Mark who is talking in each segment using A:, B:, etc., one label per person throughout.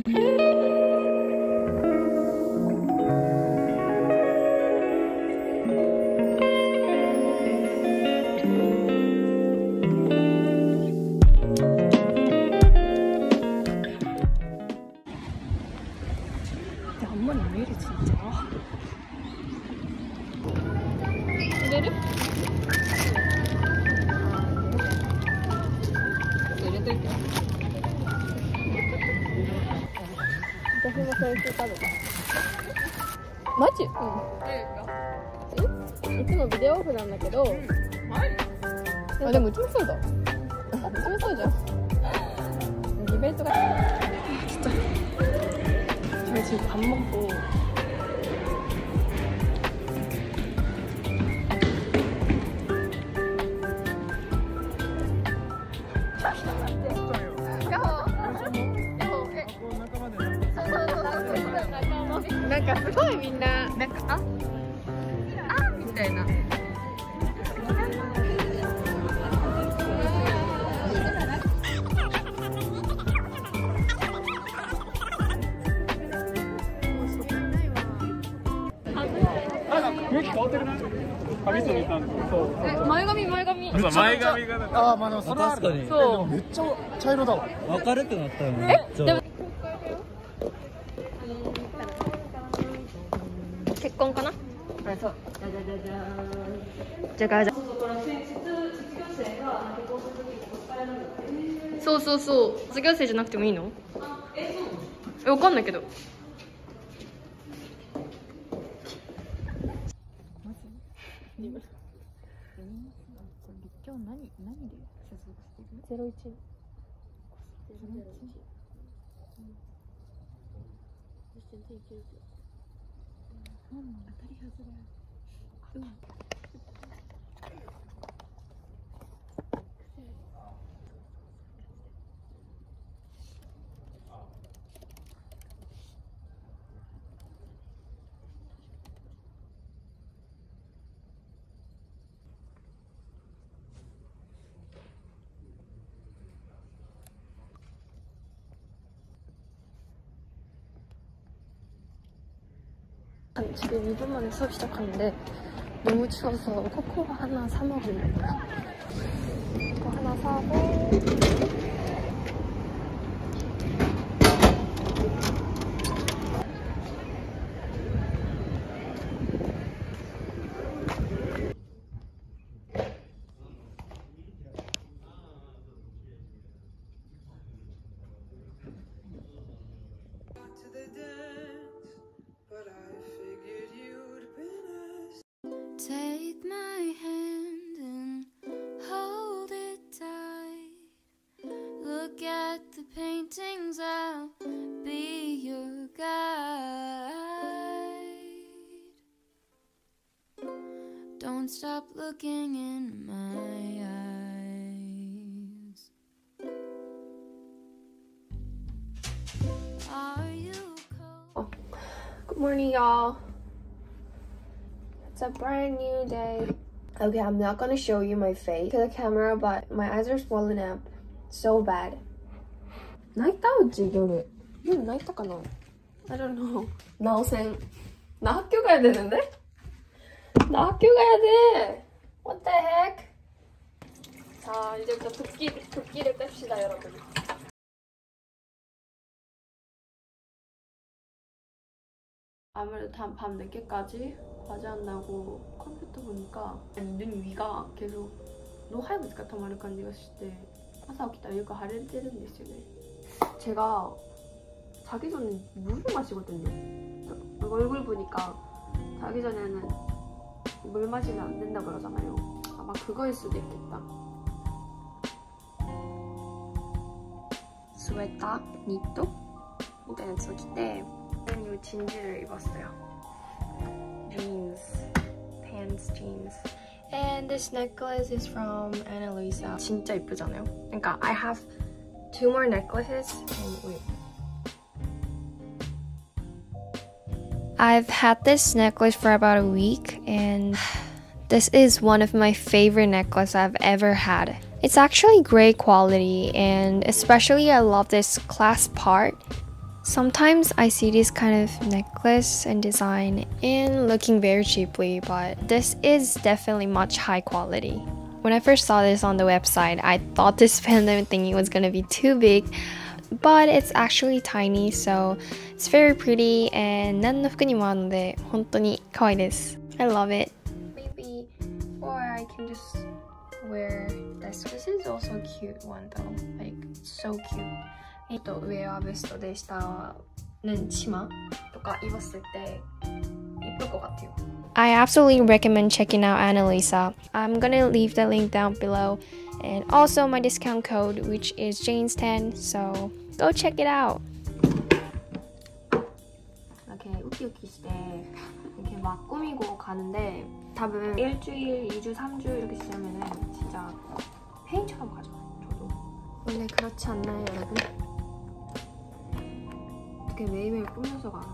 A: 앞머리 왜 이래 진짜. 이래를? 이래도私もそれ聞いたの。マジ？うん。いつもビデオオフなんだけど。あ、でもうちもそうだ。うちもそうじゃん。イベントが。ちょっと。저희 지금 밥 먹고. 뭔가 すごいみんななんかあみたいな。
B: 雰囲気変わってるな。髪染めたんです。そう。
A: 前髪前髪。
B: 前髪が。ああ、まあでもそれは
C: 確かに。
A: そう。
B: めっちゃ茶色だわ。
C: 明るくなったよね。
A: でも結婚かな？あ、そう。じゃがじゃ。そうそうそう。卒業生じゃなくてもいいの？わかんないけど。今日何で接続してる？01。全然いけるけど。当たり外れ。うん。지금 2분 만에 수업 시작하는데 너무 추워서 코코 하나 사 먹으려고. 이거 하나 사고.
D: Take my hand and hold it tight. Look at the paintings, I'll be your guide. Don't stop looking in my eyes. Are you cold?
A: Good morning, y'all. It's a brand new day. Okay, I'm not gonna show you my face to the camera, but my eyes are swollen up so bad. 泣いたうち夜泣いたかな? I don't know. 나오생. 나 학교 가야 되는데? 나 학교 가야 돼. What the heck? 자, 이제부터 붓기를 뺍시다, 여러분. 아무래도 밤 늦게까지 과제 한다고 컴퓨터 보니까 눈 위가 계속 の早く使ったまる感じがして朝起きたらよく腫れてるんですよね。제가 자기 전에 물을 마시거든요. 얼굴 보니까 자기 전에는 물 마시면 안 된다 그러잖아요. 아마 그거일 수도 있겠다. 스웨터, 니트みたいなやつを着て이 진지를 입었어요. Jeans, pants, jeans. And this necklace is from Ana Luisa. 진짜 예쁘잖아요. 그러니까 I have 2 more necklaces. And wait.
D: I've had this necklace for about a week, and this is one of my favorite necklaces I've ever had. It's actually great quality, and especially I love this clasp part. Sometimes I see this kind of necklace and design and looking very cheaply, but this is definitely much high quality. When I first saw this on the website, I thought this pendant thingy was gonna be too big, but it's actually tiny, so it's very pretty and 何の服にも合うので本当に可愛いです。I love it. Maybe, or I can just wear this. This is also a cute one though, like so cute. 上はベストで下はチマとか입었을 때 이쁠 것 같아요. I absolutely recommend checking out Annalisa. I'm gonna leave the link down below and also my discount code, which is Janes10, so go check it out. 이렇게 우키우키 시대 이렇게 막 꾸미고 가는데 답은 일주일, 2주, 3주 이렇게 지나면은 진짜 페인처럼 가죠. 저도 원래 그렇지 않나요, 여러분? 어떻게 매일매일 꾸면서 가.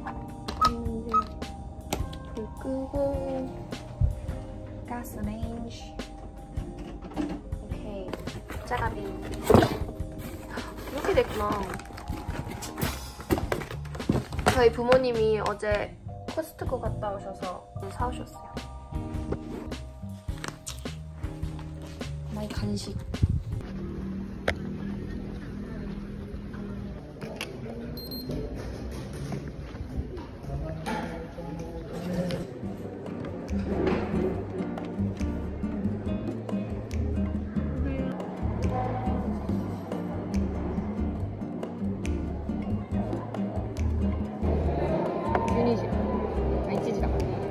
D: 불 끄고 가스 레인지. 오케이. 짜가비. 이렇게 됐구나. 저희 부모님이 어제 코스트코 갔다 오셔서 사오셨어요. 많이 간식. 윤이지. 아, 이찌지다.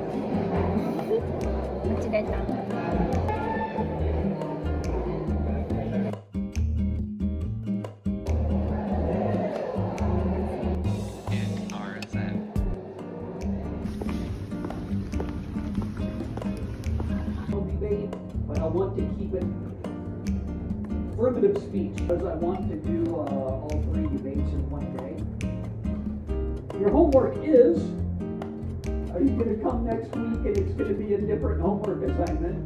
D: 같이 냈다.
C: But I want to keep it affirmative speech because I want to do all 3 debates in one day. Your homework is, are you going to come next week and it's going to be a different homework assignment?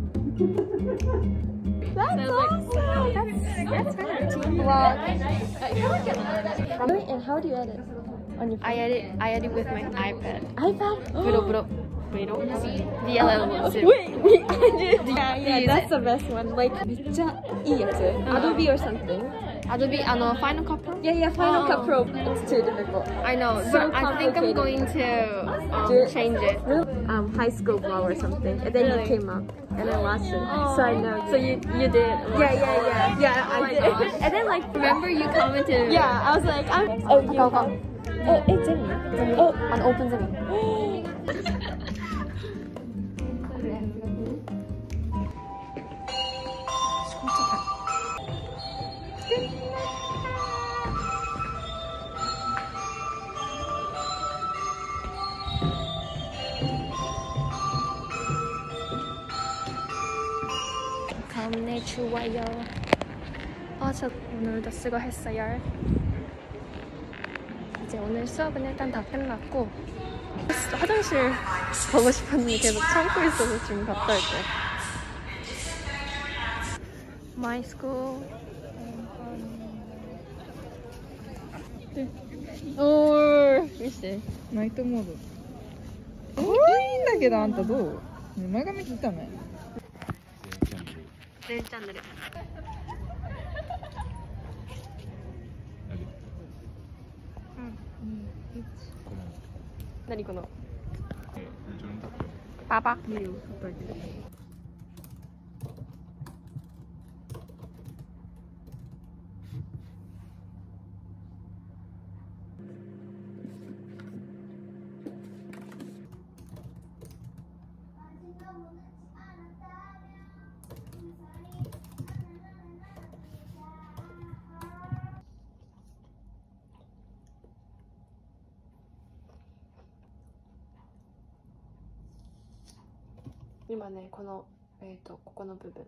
E: That's awesome! That's fantastic. Wow. And how do you edit? On your phone?
D: I edit with my iPad.
E: iPad?
D: Bro. VLL.
E: Wait, yeah, that's the best one. Like, めっちゃいいやつ Adobe or something.
D: Adobe, Final Cut Pro?
E: Yeah, Final Cut Pro. It's too difficult.
D: I know,
E: So
D: but I think I'm going to change it.
E: High school vlog or something, and then you came up, and I watched it, so I know.
D: So you did?
E: Yeah,
D: Oh
E: I
D: my
E: did.
D: gosh.
E: And then like,
D: Remember you commented?
E: yeah, I was like, it's in me.
D: An open Zimmy. 겁내 추워요. 저 오늘도 수고했어요. 이제 오늘 수업은 일단 다 끝났고 화장실 가고 싶었는데 계속 참고 있어서 지금 갔다 올게요. My school.
F: 見してナイトモード可愛いんだけどあんたどう前髪切ったね
D: レンチャンネル何このパパ今ねこのここの部分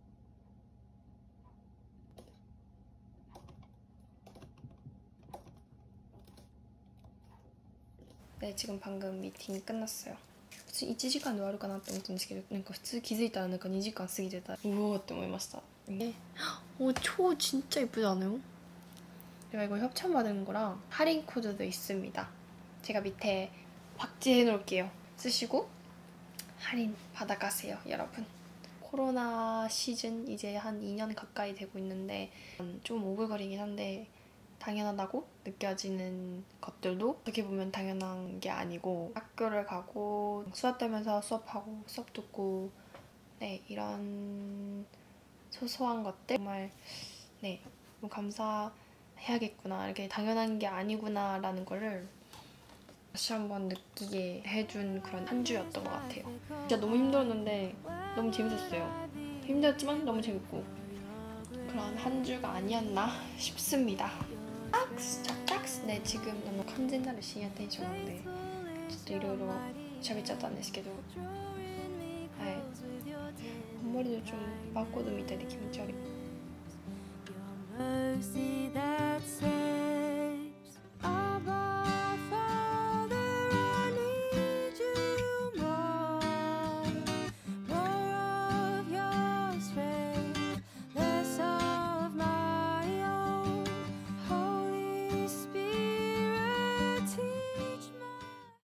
D: 네 지금 방금 미팅이 끝났어요.普通 1시간で終わるかなって思ったんですけどなんか普通気づいたらなんか2時間過ぎてたうおーって思いました초 진짜 예쁘지 않아요? 제가 이거 협찬받은 거랑 할인 코드도 있습니다. 제가 밑에 박제해 놓을게요. 쓰시고 할인 받아가세요, 여러분. 코로나 시즌 이제 한 2년 가까이 되고 있는데 좀 오글거리긴 한데 당연하다고 느껴지는 것들도 어떻게 보면 당연한 게 아니고, 학교를 가고 수업 들면서 수업하고 수업 듣고 네, 이런 소소한 것들 정말 네, 너무 감사해야겠구나, 이렇게 당연한 게 아니구나 라는 거를 다시 한번 느끼게 해준 그런 한 주였던 것 같아요. 진짜 너무 힘들었는데 너무 재밌었어요. 힘들었지만 너무 재밌고 그런 한 주가 아니었나 싶습니다. 짝짝스 네, 지금 너무完全なる深夜テンションなのでちょっといろいろ喋っちゃったんですけど、はい、あんまり좀バーコードみたいで気持ち悪い。